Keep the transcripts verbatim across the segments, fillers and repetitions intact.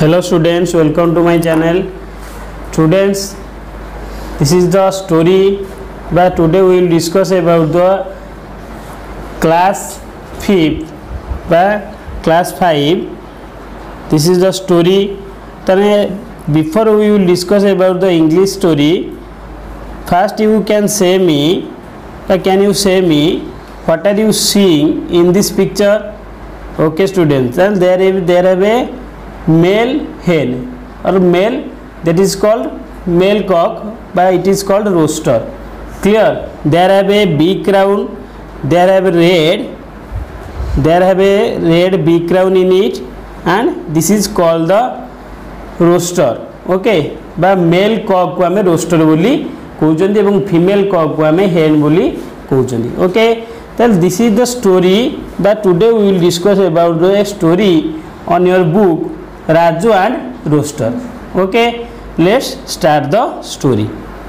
Hello students, welcome to my channel. Students, this is the story, but today we will discuss about the class fifth by class five. This is the story. Before we will discuss about the English story, first you can say me, can you say me what are you seeing in this picture? Okay students, and there is there have a male hen or male, that is called male cock, but it is called rooster. Clear? There have a big crown, there have a red, there have a red big crown in it, and this is called the rooster. Okay, but male cock को हमें rooster बोली कहते हैं और female cock को हमें hen बोली कहते हैं. Okay, then this is the story that today we will discuss about the story on your book Raju and Rooster. Okay, let's start the story.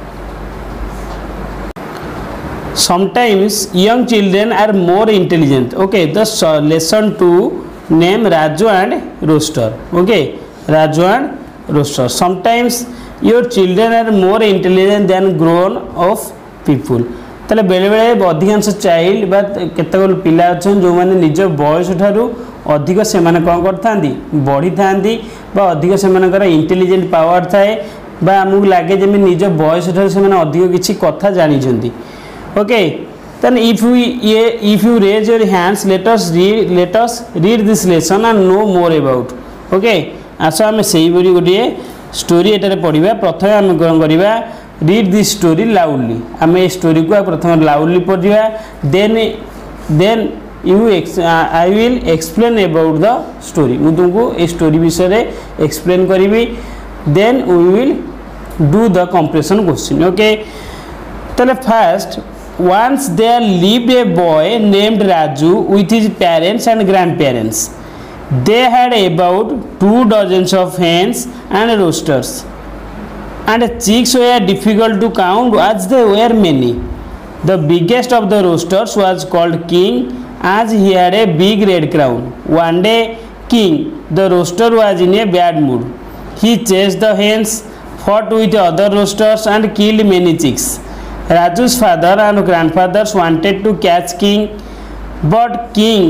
Sometimes young children are more intelligent. Okay, the lesson two name Raju and Rooster. Okay, Raju and Rooster. Sometimes your children are more intelligent than grown of people. ताले बेले बेले अधिकांश child बा केतगल पिला अछन जो माने निज बयस ठारू अधिक से माने कोन करथांदी बढ़ी थांदी बा अधिक से मानकर इंटेलिजेंट पावर थाए बा हमहु लागे जे निज बयस ठारू से माने अधिक किछि कथा जानि जंदी. Okay, then if we if you raise your hands, let us read let us read this lesson and know more about. Okay, आसा हम सेही बरी गोटे स्टोरी एटारे पढिबा. प्रथमे हम कोन करिबा, read this story loudly. आम ए स्टोरी को प्रथम लाउडली पढ़ा. Then then you I will explain about the story. मु तुमको ए स्टोरी विषय एक्सप्लेन करी. Then we will do the compression question. Okay, तले first, once there lived a boy named Raju with his parents and grandparents. They had about two dozens of hens and roosters, and chicks were difficult to count as they were many. The biggest of the roosters was called King, as he had a big red crown. One day, King, the rooster, was in a bad mood. He chased the hens, fought with other roosters, and killed many chicks. Raju's father and grandfathers wanted to catch King, but King,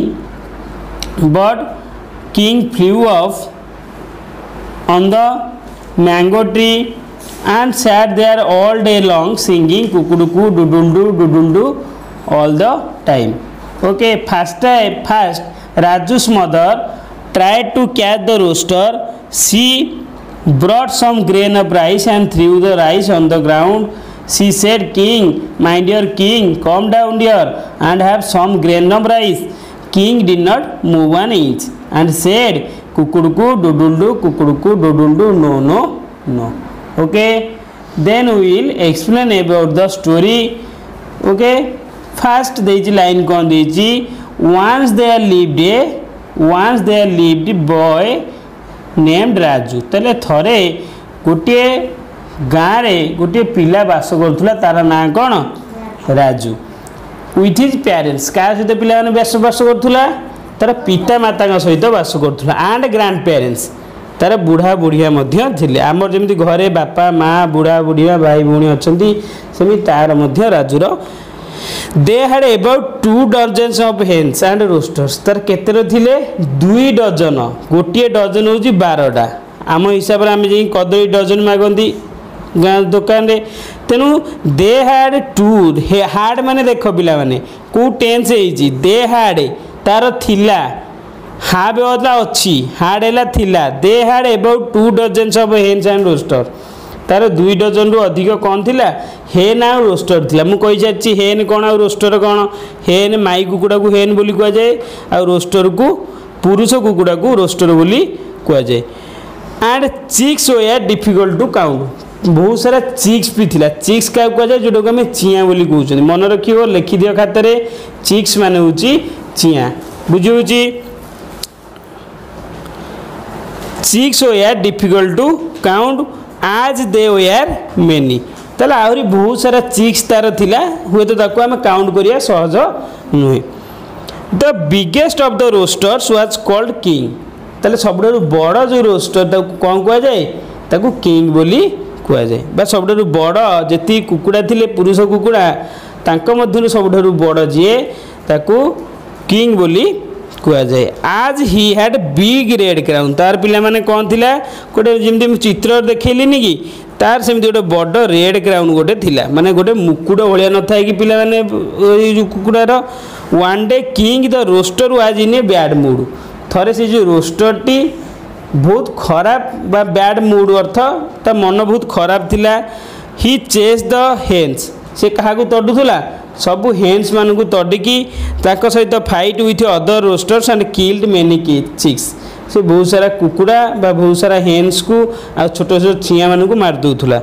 but King flew off on the mango tree and sat there all day long singing kukuduku dudundu dudundu all the time. Okay, first first Raju's mother tried to catch the rooster. She brought some grain of rice and threw the rice on the ground. She said, "King, my dear King, come down here and have some grain of rice." King did not move an inch and said, "Kukuduku dudundu kukuduku dudundu, no no no." Okay, then we will explain about the story. Okay, first this line kon deji, once there lived a once there lived a boy named Raju. तले थरे गोटे गाँव रे गोटे पिला बास करुला, तार ना कौन राजू. विथ हिज पेरेंट्स, क्या सहित पिला माने बास बास करुला, तार पिता माता सहित बास करुला. एंड ग्रांड पेरेंट्स, तार बुढ़ा बुढ़िया थे. आमर जमी घरे बापा माँ बुढ़ा बुढ़िया भाई भौणी अच्छा सेमी तार राजूर. They had about two dozens of hens and roosters. तार केते थिले दुई डजन, गोटे डजन हूँ बारटा. आम हिसाब से आम जी कदली डजन मागती गाँ दुकान रे. तेणु दे हैड टू, हार्ड माने देख पिला माने को टेंस है, दे हैड तार थिला, हाँ व्यवस्था अच्छी, हार्ड है थिला. They had about two dozens of hens and rooster. तार दुई डजन रु अधिक कौन थिला, हेन आ रोस्टर थिला. मु कहि जाछि हेन कौन आ रोस्टर कौन. हेन माई कुकुड़ा को हेन बोली कह जाए, आ रोस्टर को पुरुष कुकुड़ा को रोस्टर बोली कह जाए. And chicks were difficult to count. बहुत सारा चिक्स भी थिला. चिक्स क्या कह जाए, जोटा को आम चिया बोली कहते. मन रखियो, लिखिद खातार. चिक्स मान हूँ चिया. बुझी. Chicks were difficult to count as they were many. ताले आहरी बहुत सारा चिक्स तार थिला, हुए तो ताको आम काउंट करिया सहज नुहे. The biggest of the roosters was called King. ताले सबुठारु बड़ जो रोस्टर ताकू कौन कुआ जाए ताकू किंग बोली कुआ जाए बा सबुठारु बड़ जेती कुकुड़ा थिले पुरुष कुकुड़ा तांको मध्यरु सबुठारु बड़ जिए ताकू किंग बोली कुआ जाए। आज ही हैड बिग रेड क्राउन तार पिला माने कौन थिला गोटे जेमती चित्र देखैलिनी कि तार सेमती गोटे बड़ रेड क्राउन गोटे थिला माने गोटे मुकुट भलिया न थाए कि पिला माने जो कुकुड़ार one day king the rooster was in a bad mood थरे से जो रोस्टर टी बहुत खराब बा बैड मूड अर्थ ता मन बहुत खराब थिला। ही चेस द हेन्स से कहा तड़ुला सबू हेन्स मान को तड़िकी सहित fight with other roosters and killed many chicks से बहुत सारा कुकुड़ा बा बहुत सारा हेन्स को आ छोट छोट छिया मान को मार दूला।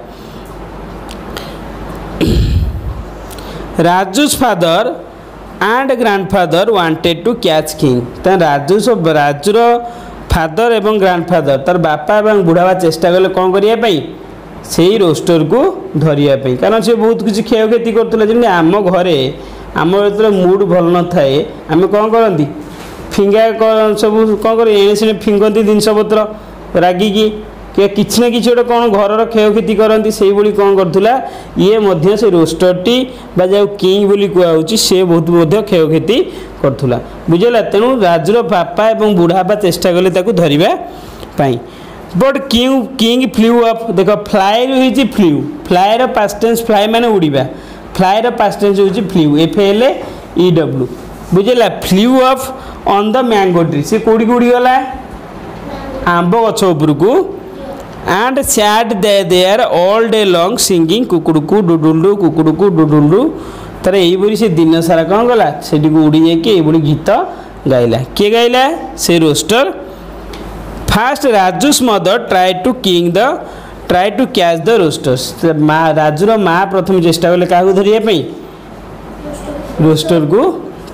Raju's father and grandfather wanted to catch king ता राजू सब राजूर फादर एवं ग्रांडफादर तार बापा एवं बुढ़ावा चेष्टा कले कौन करने से रोस्टर को धरिया कारण से बहुत किसी क्षयक्षति करुला जमी आम घरे आम जो मूड भल न थाए आम कौन करती फिंगा सब कौन कर एणे फिंगती जिनपतर रागिकी किसी ना कि कौन घर क्षयक्षति करती से भाई कौन करूला ये मध्य से रोस्टरटी जो किंग बोली कहूँ से बहुत क्षयक्षति करूला बुझेगा। तेणु राजुर बापा और बुढ़ापा चेष्टा कले धरवाई but king king flew off देख फ्लाए रही फ्लू फ्लाएर पास्ट टेंस फ्लाए माने उड़ीबा फ्लाएर पास्ट टेंस होची flew F L E W बुझेगा। Flew off on the mango tree से कोड़ी कोड़ी गला आंब गछ उपरकू एंड सैट दे there all day long singing कुकुड़कू डुडुलू कुकुड़कू डुडुलू तार यही से दिन सारा कौन गला से उड़ी जाकि गीत गाइला किए गाइला से rooster. First Raju's mother try to king the try to catch the roosters माँ राजूर माँ प्रथम चेष्टा कले क्या धरने रोस्टर को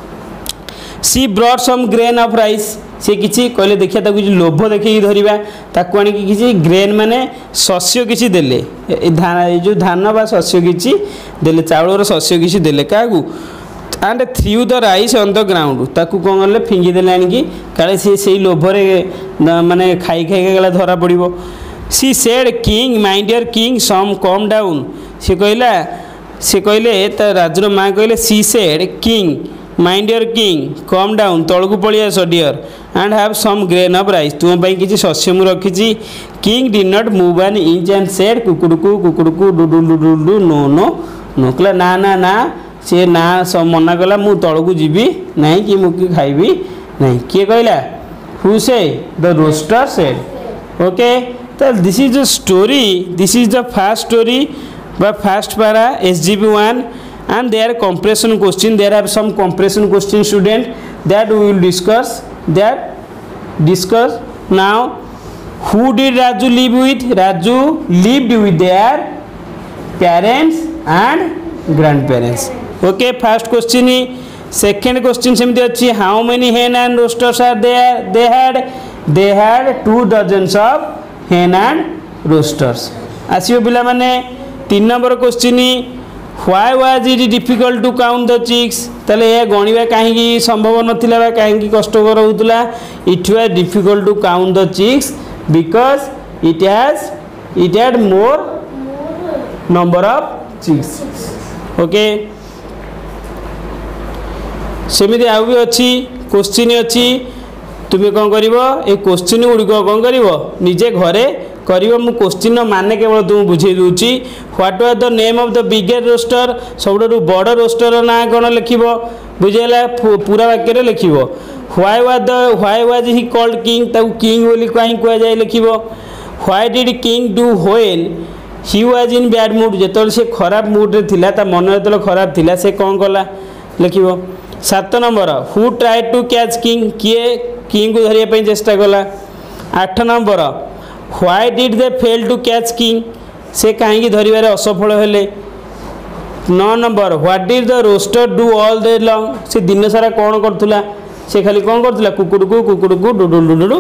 she brought some grain of rice she किसी कहले देखिए ताकू लोभ देखिए धरवा ताकू आनी किसी ग्रेन माने शस्य किसी देले धान जो धान बा शस्य किसी देले चाउलर शस्य किसी देले क्या and threw the rice on the ground ताकू कौन कले फिंगी देले आनिकी काले सी से लोभरे माने खाई खाई गला धरा पड़ो। She said king my dear king some come down she कहला सी कहले राजुर माँ कहले she said king my dear king come down तलू पलि आस dear and have some grain of rice तुम किसी शस्य मु रखी। King did not move an inch and said कुकुड़कू कुकुड़कू डुडू डुडू नो नो नो कहला ना ना ना सी ना सब मना कला मु तलू जीवी ना कि मुझे खाइबी नहीं किए कहला हु से द रोस्टर सेड ओके। तो this is the story this is the first story बा first para S G B one and there compression question there have some compression question student that we will discuss that discuss now. Who did Raju live with? Raju lived with their parents and grandparents. Okay, first question is second question सेमती अच्छी how many hen and roosters are there? They had they had two dozens of hen and roosters. आसियो पिला माने तीन number question Why was it difficult to count the chicks? ताले ये गणिबा कहीं संभव नथिला बा कहीं कष्टकर होतला it was difficult to count the chicks because it has it had more number of chicks. Okay. सेमिति आउ भी अच्छी क्वेश्चन अच्छी तुम्हें कौन करिवो ए क्वेश्चन गुड़िक कौन करिवो निजे घरे करिवो मु क्वेश्चन माने केवल तुम बुझे दूची what was the name of the biggest rooster सबुठारु बड़ रोस्टर ना कौन लिखिबो बुझेला पूरा वाक्य रे लिखिबो why was the why was he called king ताऊ किंग बोली कहीं कुआ जाय लिखिबो why did king do when he was in bad mood जेतल से खराब मूड रे थिला ता मन जेतल खराब थिला से कौन कला लिखिबो। सात number who try to catch king किए किंग को धरिया पे चेष्टा कला। आठ number why did they fail to catch king से कहीं धरवे असफल हेले। नौ number what did the rooster do all day long से दिन सारा कौन करूला से खाली कौन करूला कुकुड़कू कुकुड़कू डुडू डुडू।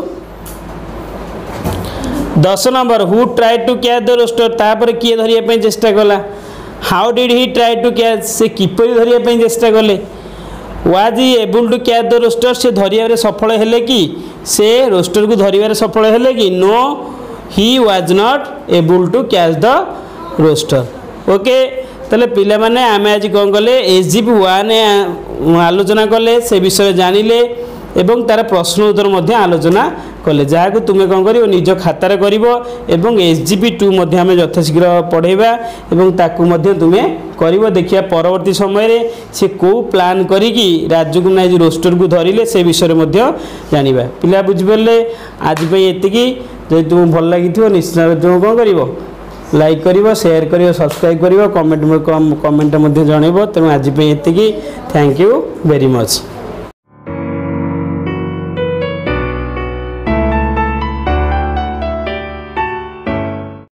दस number who try to catch the rooster तापर किए धरिया पे चेष्टा कला। How did he try to catch से किपरि धरिया पे चेष्टा कले। Was he able to catch the rooster से धरिया सफल हेले कि से रोस्टर को धरिया सफल हेले कि no he was not able to catch the rooster okay ताले पिला माने आमे आज कौन कले एसजीपी वन आलोचना कले से विषय जानिले एवं तार प्रश्न उत्तर मध्य आलोचना कले जहाँ को तुम्हें कौन कर निज खातार कर एसजीपी टू आम यथाशीघ्र पढ़ेबा एवं ताकू मध्य तुम्हें कर देखिए परवर्ती समय से कौ प्लान करी राज्य को ना रोस्टर को धरिले से विषय में जाना पिला बुझिपारे आज ये जब तुम भल लगी निश्चित तुम कौन कर लाइक करिवो शेयर करिवो सब्सक्राइब करिवो कमेंट कमेंट मध्य जनइबो तेणु आज ये थैंक यू वेरी मच।